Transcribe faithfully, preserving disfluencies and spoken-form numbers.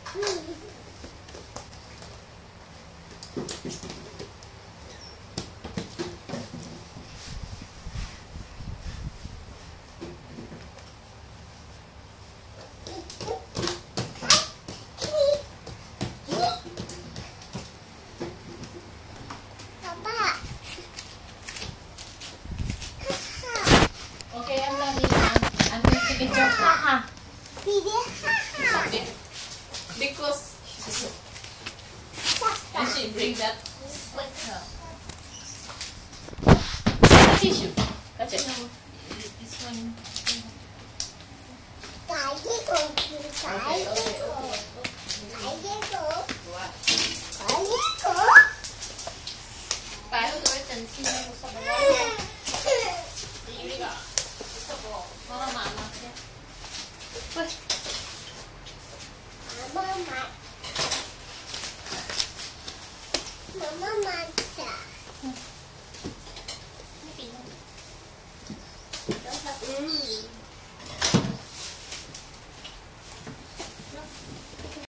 Okay, I'm done eating. I'm going to get your haha. Because and she bring that with her. Tissue. Catch it. No, this one. Okay, okay, okay. What? Paano gawin tansin mo sa bawah? Hindi ka. Gusto ko. Mga mama. Uy. Mama, Mama, Mama,